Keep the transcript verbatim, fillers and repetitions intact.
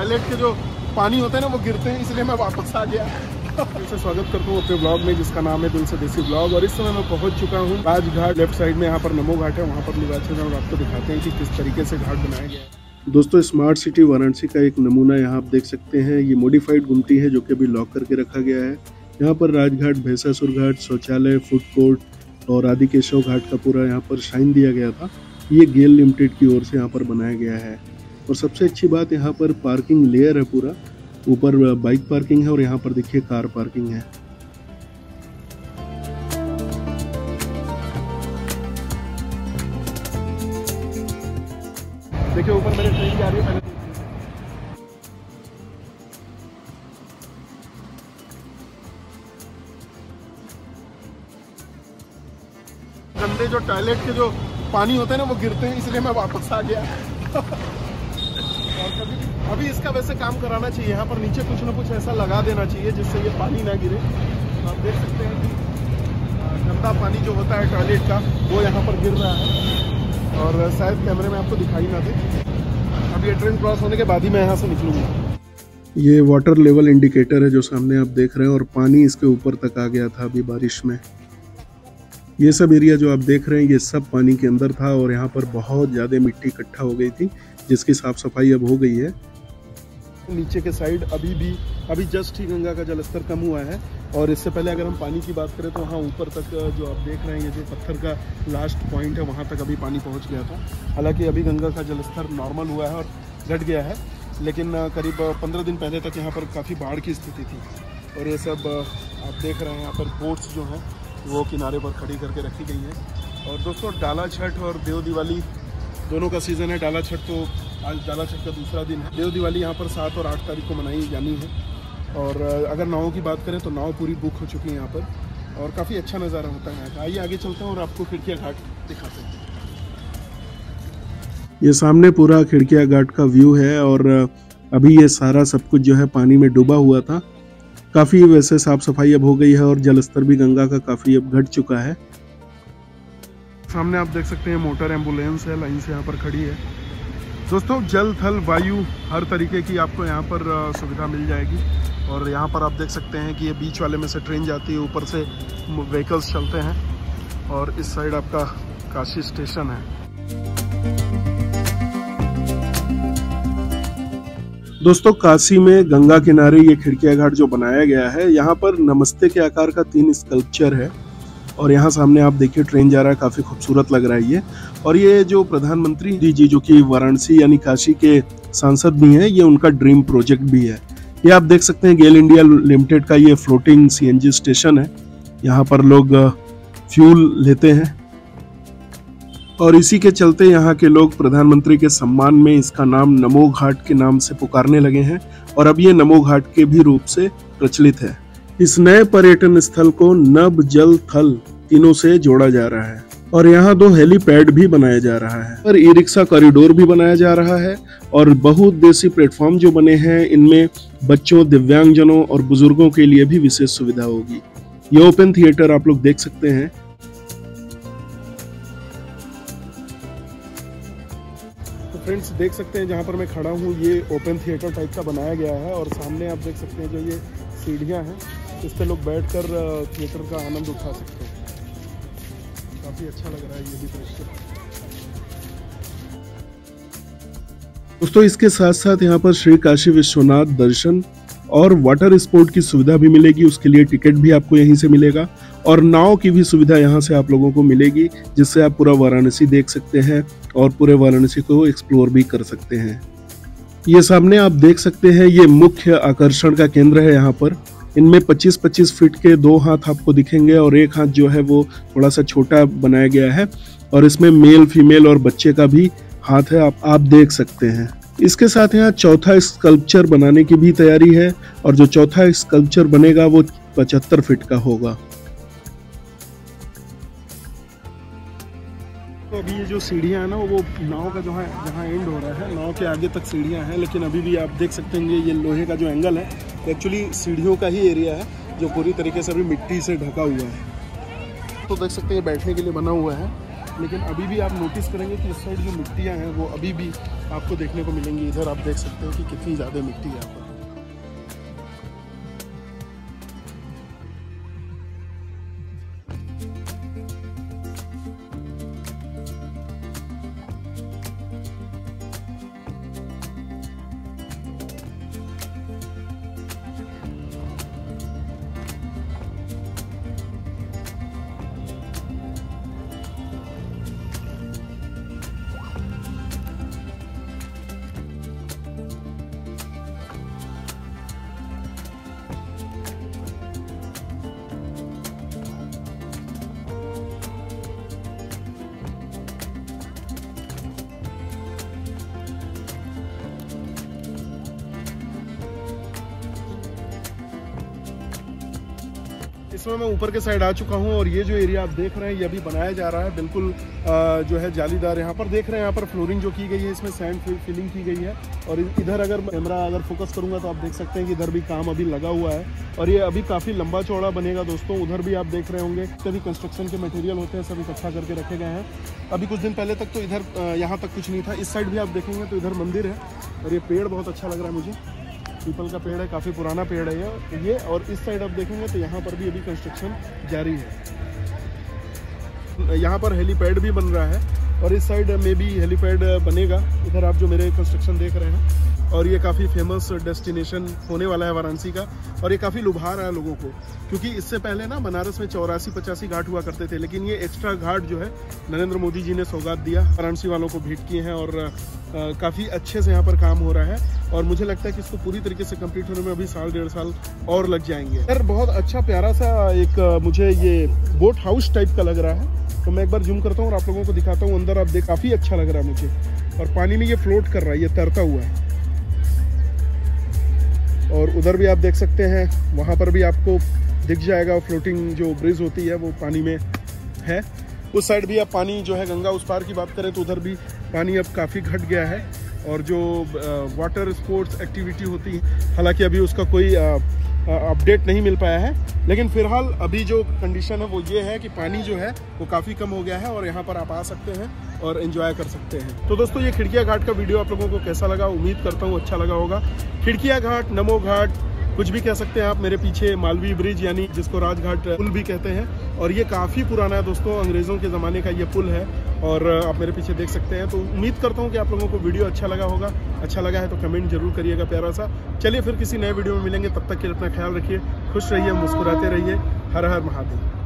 Toilet के जो पानी होते हैं ना वो गिरते हैं, इसलिए मैं वापस आ गया। फिर स्वागत करता हूँ अपने ब्लॉग में जिसका नाम है दिल से देसी ब्लॉग। और इस समय मैं पहुंच चुका हूँ राजघाट। लेफ्ट साइड में यहाँ पर नमो घाट है, वहाँ पर लोग अच्छे से आपको दिखाते हैं कि किस तरीके से घाट बनाया गया है। दोस्तों, स्मार्ट सिटी वाराणसी का एक नमूना यहाँ आप देख सकते हैं। ये मॉडिफाइड गुमटी है जो कि अभी लॉक करके रखा गया है। यहाँ पर राजघाट, भैंसासुर घाट, शौचालय, फूड कोर्ट और आदि केशव घाट का पूरा यहाँ पर शाइन दिया गया था। ये गेल लिमिटेड की ओर से यहाँ पर बनाया गया है। और सबसे अच्छी बात, यहाँ पर पार्किंग लेयर है, पूरा ऊपर बाइक पार्किंग है और यहाँ पर देखिए कार पार्किंग है। देखिए ऊपर मेरे ट्रेन जा रही है। गंदे जो टॉयलेट के जो पानी होते हैं ना वो गिरते हैं, इसलिए मैं वापस आ गया। और कभी अभी इसका वैसे काम कराना चाहिए, यहाँ पर नीचे कुछ ना कुछ ऐसा लगा देना चाहिए जिससे ये पानी ना गिरे। तो आप देख सकते हैं कि गंदा पानी जो होता है टॉयलेट का वो यहाँ पर गिर रहा है और शायद कैमरे में आपको दिखाई ना दे। अब ये ट्रेन क्रॉस होने के बाद ही मैं यहाँ से निकलूँगा। ये वाटर लेवल इंडिकेटर है जो सामने आप देख रहे हैं और पानी इसके ऊपर तक आ गया था अभी बारिश में। ये सब एरिया जो आप देख रहे हैं ये सब पानी के अंदर था और यहाँ पर बहुत ज़्यादा मिट्टी इकट्ठा हो गई थी जिसकी साफ सफाई अब हो गई है। नीचे के साइड अभी भी अभी जस्ट ही गंगा का जलस्तर कम हुआ है। और इससे पहले अगर हम पानी की बात करें तो वहाँ ऊपर तक जो आप देख रहे हैं ये जो पत्थर का लास्ट पॉइंट है वहाँ तक अभी पानी पहुँच गया था। हालांकि अभी गंगा का जलस्तर नॉर्मल हुआ है और घट गया है, लेकिन करीब पंद्रह दिन पहले तक यहाँ पर काफ़ी बाढ़ की स्थिति थी। और ये सब आप देख रहे हैं यहाँ पर बोट्स जो हैं वो किनारे पर खड़ी करके रखी गई हैं। और दोस्तों, डाला छठ और देव दिवाली दोनों का सीज़न है। डाला छठ तो आज डाला छठ का दूसरा दिन है। देव दिवाली यहाँ पर सात और आठ तारीख को मनाई जानी है। और अगर नावों की बात करें तो नाव पूरी बुक हो चुकी है यहाँ पर और काफ़ी अच्छा नज़ारा होता है यहाँ का। आइए आगे चलते हैं और आपको खिड़किया घाट दिखाते हैं। ये सामने पूरा खिड़किया घाट का व्यू है और अभी ये सारा सब कुछ जो है पानी में डूबा हुआ था। काफ़ी वैसे साफ सफाई अब हो गई है और जलस्तर भी गंगा का काफ़ी अब घट चुका है। सामने आप देख सकते हैं मोटर एम्बुलेंस है, लाइन से यहाँ पर खड़ी है। दोस्तों, जल थल वायु हर तरीके की आपको यहाँ पर सुविधा मिल जाएगी। और यहाँ पर आप देख सकते हैं कि ये बीच वाले में से ट्रेन जाती है, ऊपर से व्हीकल्स चलते हैं और इस साइड आपका काशी स्टेशन है। दोस्तों, काशी में गंगा किनारे ये खिड़किया घाट जो बनाया गया है, यहाँ पर नमस्ते के आकार का तीन स्कल्पचर है। और यहाँ सामने आप देखिए ट्रेन जा रहा है, काफ़ी खूबसूरत लग रहा है ये। और ये जो प्रधानमंत्री जी जी जो कि वाराणसी यानी काशी के सांसद भी हैं, ये उनका ड्रीम प्रोजेक्ट भी है। ये आप देख सकते हैं गेल इंडिया लिमिटेड का ये फ्लोटिंग सीएनजी स्टेशन है। यहाँ पर लोग फ्यूल लेते हैं और इसी के चलते यहाँ के लोग प्रधानमंत्री के सम्मान में इसका नाम नमो घाट के नाम से पुकारने लगे हैं और अब ये नमो घाट के भी रूप से प्रचलित है। इस नए पर्यटन स्थल को नभ, जल, थल तीनों से जोड़ा जा रहा है और यहाँ दो हेलीपैड भी बनाया जा रहा है और ई रिक्शा कॉरिडोर भी बनाया जा रहा है। और बहुउद्देशीय प्लेटफॉर्म जो बने हैं इनमें बच्चों, दिव्यांगजनों और बुजुर्गों के लिए भी विशेष सुविधा होगी। ये ओपन थिएटर आप लोग देख सकते हैं। तो फ्रेंड्स, देख सकते हैं जहाँ पर मैं खड़ा हूँ ये ओपन थिएटर टाइप का बनाया गया है और सामने आप देख सकते हैं जो ये सीढ़ियाँ हैं इस पे लोग बैठकर थिएटर का आनंद उठा सकते हैं। काफ़ी अच्छा लग रहा है ये भी दृश्य। दोस्तों, इसके साथ साथ यहाँ पर श्री काशी विश्वनाथ दर्शन और वाटर स्पोर्ट की सुविधा भी मिलेगी। उसके लिए टिकट भी आपको यहीं से मिलेगा और नाव की भी सुविधा यहाँ से आप लोगों को मिलेगी, जिससे आप पूरा वाराणसी देख सकते हैं और पूरे वाराणसी को एक्सप्लोर भी कर सकते हैं। ये सामने आप देख सकते हैं ये मुख्य आकर्षण का केंद्र है। यहाँ पर इनमें पच्चीस पच्चीस फीट के दो हाथ आपको दिखेंगे और एक हाथ जो है वो थोड़ा सा छोटा बनाया गया है और इसमें मेल, फीमेल और बच्चे का भी हाथ है, आप आप देख सकते हैं। इसके साथ यहाँ चौथा स्कल्पचर बनाने की भी तैयारी है और जो चौथा स्कल्पचर बनेगा वो पचहत्तर फीट का होगा। तो अभी ये जो सीढ़ियाँ हैं ना वो नाव का जो है जहाँ एंड हो रहा है, नाव के आगे तक सीढ़ियाँ हैं, लेकिन अभी भी आप देख सकते हैं ये लोहे का जो एंगल है एक्चुअली सीढ़ियों का ही एरिया है जो पूरी तरीके से अभी मिट्टी से ढका हुआ है। तो देख सकते हैं बैठने के लिए बना हुआ है लेकिन अभी भी आप नोटिस करेंगे कि इस साइड जो मिट्टियाँ हैं वो अभी भी आपको देखने को मिलेंगी। इधर आप देख सकते हैं कि कितनी ज़्यादा मिट्टी है यहाँ पर। इसमें मैं ऊपर के साइड आ चुका हूँ और ये जो एरिया आप देख रहे हैं ये अभी बनाया जा रहा है, बिल्कुल जो है जालीदार। यहाँ पर देख रहे हैं यहाँ पर फ्लोरिंग जो की गई है, इसमें सैंड फिलिंग की गई है। और इधर अगर कैमरा अगर फोकस करूँगा तो आप देख सकते हैं कि इधर भी काम अभी लगा हुआ है और ये अभी काफ़ी लंबा चौड़ा बनेगा दोस्तों। उधर भी आप देख रहे होंगे सभी कंस्ट्रक्शन के मटेरियल होते हैं, सब इकट्ठा करके रखे गए हैं। अभी कुछ दिन पहले तक तो इधर यहाँ तक कुछ नहीं था। इस साइड भी आप देखेंगे तो इधर मंदिर है और ये पेड़ बहुत अच्छा लग रहा है मुझे, पीपल का पेड़ है, काफ़ी पुराना पेड़ है ये ये और इस साइड आप देखेंगे तो यहाँ पर भी अभी कंस्ट्रक्शन जारी है। यहाँ पर हेलीपैड भी बन रहा है और इस साइड में भी हेलीपैड बनेगा। इधर आप जो मेरे कंस्ट्रक्शन देख रहे हैं और ये काफ़ी फेमस डेस्टिनेशन होने वाला है वाराणसी का और ये काफ़ी लुभा रहा है लोगों को, क्योंकि इससे पहले ना बनारस में चौरासी पचासी घाट हुआ करते थे, लेकिन ये एक्स्ट्रा घाट जो है नरेंद्र मोदी जी ने सौगात दिया, वाराणसी वालों को भेंट किए हैं और काफ़ी अच्छे से यहाँ पर काम हो रहा है। और मुझे लगता है कि इसको पूरी तरीके से कंप्लीट होने में अभी साल डेढ़ साल और लग जाएंगे। यार बहुत अच्छा प्यारा सा एक मुझे ये बोट हाउस टाइप का लग रहा है, तो मैं एक बार जूम करता हूँ और आप लोगों को दिखाता हूँ। अंदर आप देख, काफ़ी अच्छा लग रहा है मुझे और पानी में ये फ्लोट कर रहा है, ये तैरता हुआ है। और उधर भी आप देख सकते हैं, वहाँ पर भी आपको दिख जाएगा फ्लोटिंग जो ब्रिज होती है वो पानी में है। उस साइड भी अब पानी जो है गंगा उस पार की बात करें तो उधर भी पानी अब काफ़ी घट गया है और जो वाटर स्पोर्ट्स एक्टिविटी होती है, हालांकि अभी उसका कोई अपडेट नहीं मिल पाया है, लेकिन फिलहाल अभी जो कंडीशन है वो ये है कि पानी जो है वो काफ़ी कम हो गया है और यहाँ पर आप आ सकते हैं और एंजॉय कर सकते हैं। तो दोस्तों ये खिड़किया घाट का वीडियो आप लोगों को कैसा लगा, उम्मीद करता हूँ अच्छा लगा होगा। खिड़किया घाट, नमो घाट, कुछ भी कह सकते हैं आप। मेरे पीछे मालवीय ब्रिज यानी जिसको राजघाट पुल भी कहते हैं और ये काफ़ी पुराना है दोस्तों, अंग्रेज़ों के ज़माने का ये पुल है और आप मेरे पीछे देख सकते हैं। तो उम्मीद करता हूँ कि आप लोगों को वीडियो अच्छा लगा होगा। अच्छा लगा है तो कमेंट जरूर करिएगा प्यारा सा। चलिए फिर किसी नए वीडियो में मिलेंगे, तब तक के लिए अपना ख्याल रखिए, खुश रहिए, मुस्कुराते रहिए। हर हर महादेव।